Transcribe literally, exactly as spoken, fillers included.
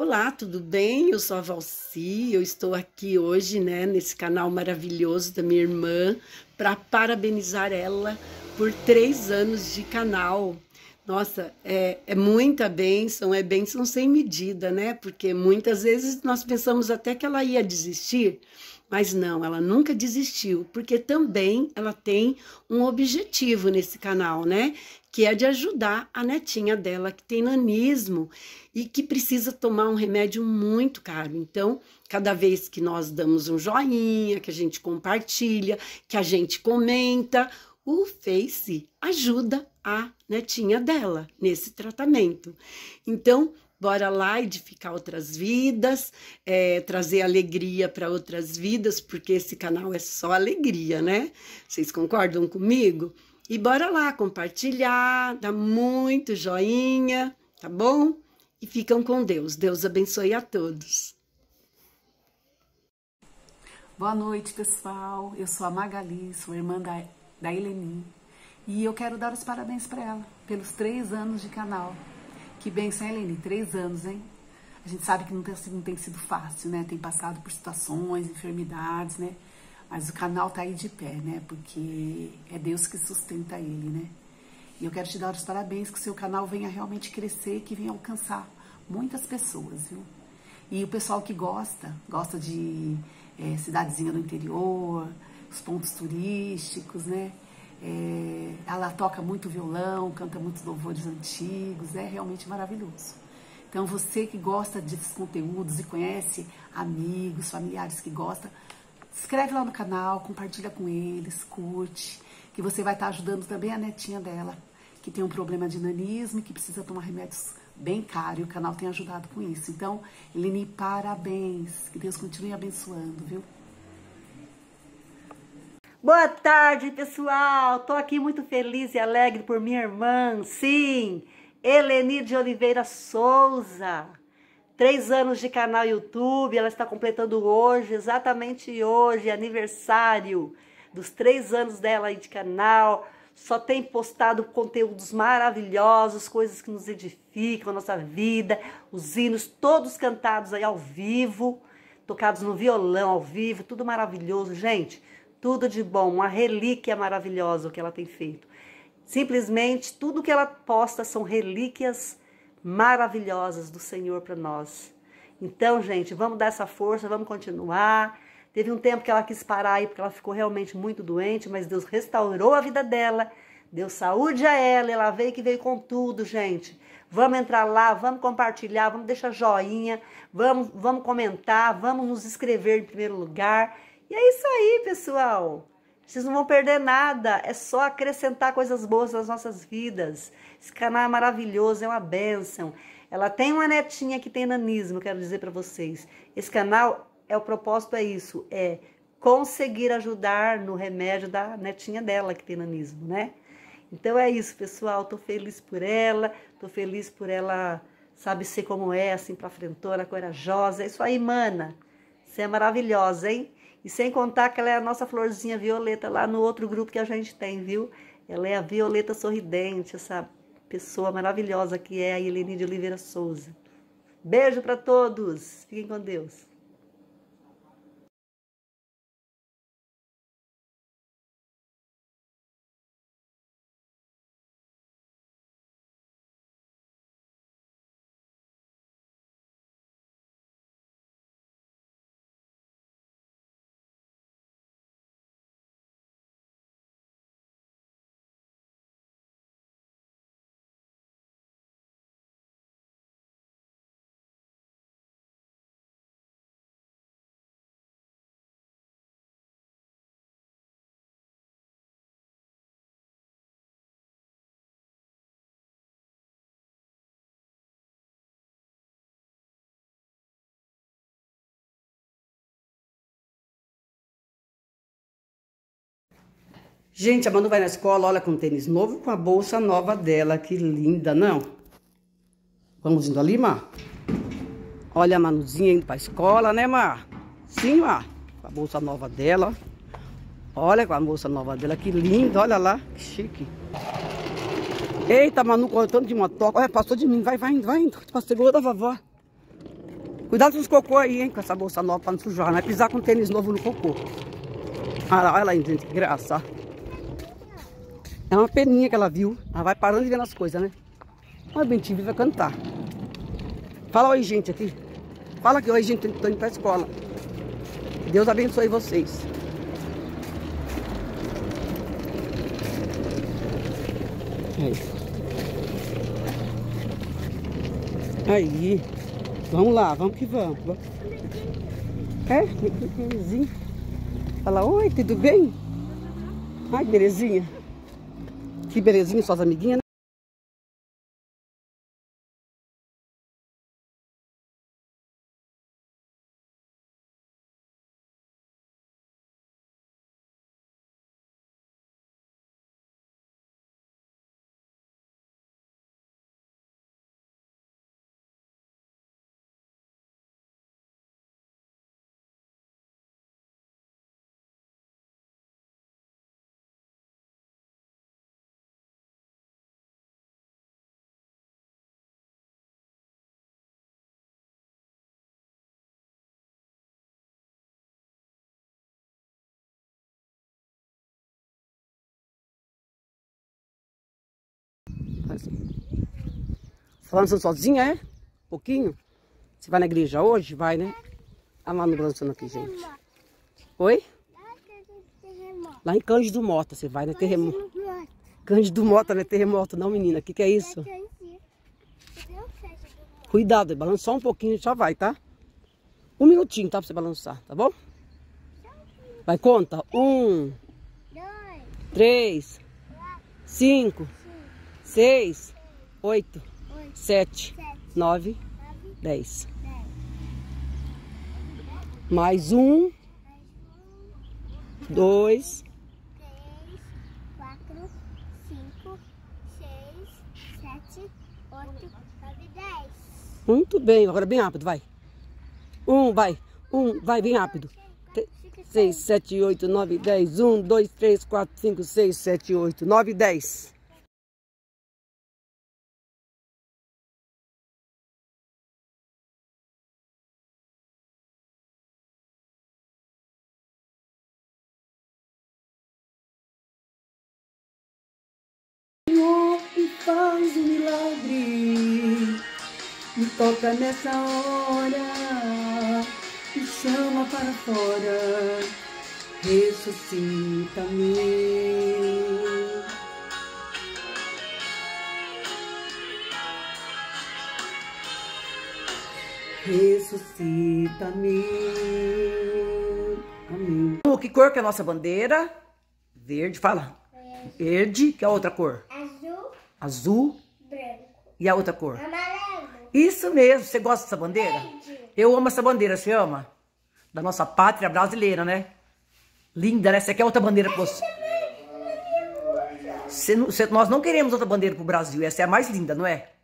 Olá, tudo bem? Eu sou a Valci, eu estou aqui hoje, né, nesse canal maravilhoso da minha irmã, para parabenizar ela por três anos de canal. Nossa, é, é muita bênção, é bênção sem medida, né? Porque muitas vezes nós pensamos até que ela ia desistir, mas não, ela nunca desistiu, porque também ela tem um objetivo nesse canal, né? Que é de ajudar a netinha dela que tem nanismo e que precisa tomar um remédio muito caro. Então, cada vez que nós damos um joinha, que a gente compartilha, que a gente comenta, o Face ajuda a netinha dela nesse tratamento. Então, bora lá edificar outras vidas, é, trazer alegria para outras vidas, porque esse canal é só alegria, né? Vocês concordam comigo? E bora lá compartilhar, dá muito joinha, tá bom? E ficam com Deus. Deus abençoe a todos. Boa noite, pessoal. Eu sou a Magali, sou irmã da, da Eleni. E eu quero dar os parabéns para ela, pelos três anos de canal. Que bênção, hein, Eleni? Três anos, hein? A gente sabe que não tem, não tem sido fácil, né? Tem passado por situações, enfermidades, né? Mas o canal tá aí de pé, né? Porque é Deus que sustenta ele, né? E eu quero te dar os parabéns, que o seu canal venha realmente crescer, que venha alcançar muitas pessoas, viu? E o pessoal que gosta, gosta de é, cidadezinha do interior, os pontos turísticos, né? É, ela toca muito violão, canta muitos louvores antigos, é realmente maravilhoso. Então você que gosta desses conteúdos e conhece amigos, familiares que gostam, se inscreve lá no canal, compartilha com eles, curte, que você vai estar ajudando também a netinha dela, que tem um problema de nanismo e que precisa tomar remédios bem caros, e o canal tem ajudado com isso. Então, Eleni, parabéns, que Deus continue abençoando, viu? Boa tarde, pessoal! Tô aqui muito feliz e alegre por minha irmã, sim, Eleni de Oliveira Souza. Três anos de canal YouTube, ela está completando hoje, exatamente hoje, aniversário dos três anos dela aí de canal. Só tem postado conteúdos maravilhosos, coisas que nos edificam a nossa vida, os hinos todos cantados aí ao vivo, tocados no violão ao vivo, tudo maravilhoso, gente. Tudo de bom, uma relíquia maravilhosa o que ela tem feito. Simplesmente tudo que ela posta são relíquias maravilhosas do Senhor para nós. Então, gente, vamos dar essa força, vamos continuar. Teve um tempo que ela quis parar aí porque ela ficou realmente muito doente, mas Deus restaurou a vida dela, deu saúde a ela, ela veio que veio com tudo, gente. Vamos entrar lá, vamos compartilhar, vamos deixar joinha, vamos, vamos comentar, vamos nos inscrever em primeiro lugar. E é isso aí, pessoal. Vocês não vão perder nada, é só acrescentar coisas boas nas nossas vidas. Esse canal é maravilhoso, é uma bênção. Ela tem uma netinha que tem nanismo, quero dizer para vocês. Esse canal, é o propósito é isso, é conseguir ajudar no remédio da netinha dela que tem nanismo, né? Então é isso, pessoal, tô feliz por ela, tô feliz por ela, sabe, ser como é, assim, pra frentona, corajosa. É isso aí, mana. Você é maravilhosa, hein? E sem contar que ela é a nossa florzinha violeta lá no outro grupo que a gente tem, viu? Ela é a Violeta Sorridente, essa pessoa maravilhosa que é a Eleni de Oliveira Souza. Beijo para todos. Fiquem com Deus. Gente, a Manu vai na escola, olha, com um tênis novo, com a bolsa nova dela. Que linda, não? Vamos indo ali, Mar? Olha a Manuzinha indo pra escola, né, Mar? Sim, Mar? Com a bolsa nova dela. Olha com a bolsa nova dela, que linda, olha lá, que chique. Eita, Manu, cortando de motoca. Olha, passou de mim, vai, vai indo, vai indo. Segura da vovó. Cuidado com os cocô aí, hein? Com essa bolsa nova pra não sujar. Não é pisar com tênis novo no cocô. Olha lá, olha lá, gente, que graça. É uma peninha que ela viu. Ela vai parando e vendo as coisas, né? Olha, o Bentinho vai cantar. Fala oi, gente, aqui. Fala aqui, oi, gente, tô indo pra escola. Deus abençoe vocês. Aí. Aí. Vamos lá, vamos que vamos. É, belezinha. Fala, oi, tudo bem? Ai, belezinha. Que belezinha, suas amiguinhas, né? Falando sozinha, é? Um pouquinho? Você vai na igreja hoje? Vai, né? A Manu balançando aqui, gente. Oi? Lá em Cândido Mota, você vai, né? Terremoto. Cândido Mota, né? Terremoto, não, menina. O que, que é isso? Cuidado, balança só um pouquinho, já vai, tá? Um minutinho, tá? Pra você balançar, tá bom? Vai, conta. Um, três, cinco, seis, oito, sete, nove, dez. Mais um, dois, quatro, cinco, seis, sete, oito, nove, dez. Muito bem, agora bem rápido, vai. Um, vai. Um, vai, bem rápido. Seis, sete, oito, nove, dez. Um, dois, três, quatro, cinco, seis, sete, oito, nove, dez. E faz um milagre, me toca nessa hora, me chama para fora, ressuscita-me. Ressuscita-me. Amém. Que cor que é a nossa bandeira? Verde, fala. Verde, que é a outra cor? Azul. Azul. Branco. E a outra cor? Amarelo. Isso mesmo. Você gosta dessa bandeira? Verde. Eu amo essa bandeira. Você ama? Da nossa pátria brasileira, né? Linda, né? Você quer outra bandeira pra você? Você, você, nós não queremos outra bandeira pro Brasil. Essa é a mais linda, não é?